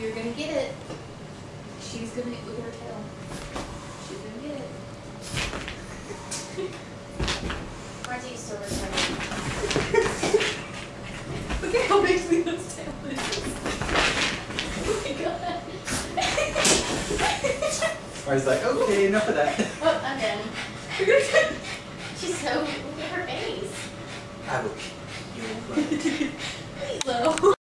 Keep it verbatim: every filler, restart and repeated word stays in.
You're gonna get it. She's gonna look at her tail. She's gonna get it. Marzi's still recovering. Look at how big Lino's tail is. Oh my god. Marzi's like, okay, enough of that. Oh, I'm done. She's so. Look at her face. I will kill you. Lilo.